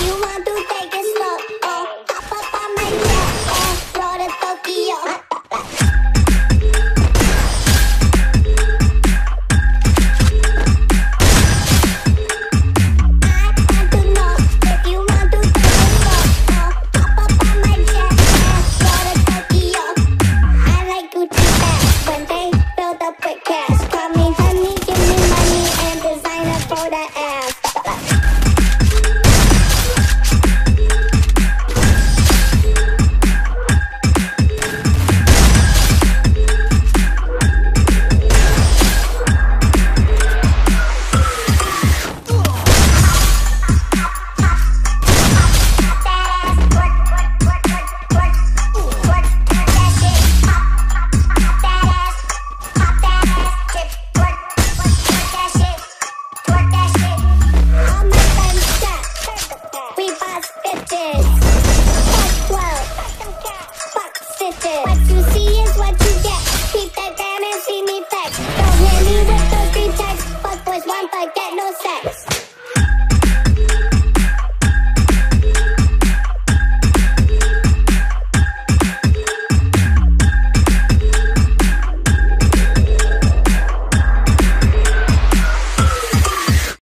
you want to take it slow, oh, hop up on my jet and roll to Tokyo. What you see is what you get. Keep that gram and see me flex. Don't hit me with those free texts. Fuck boys want but get no sex.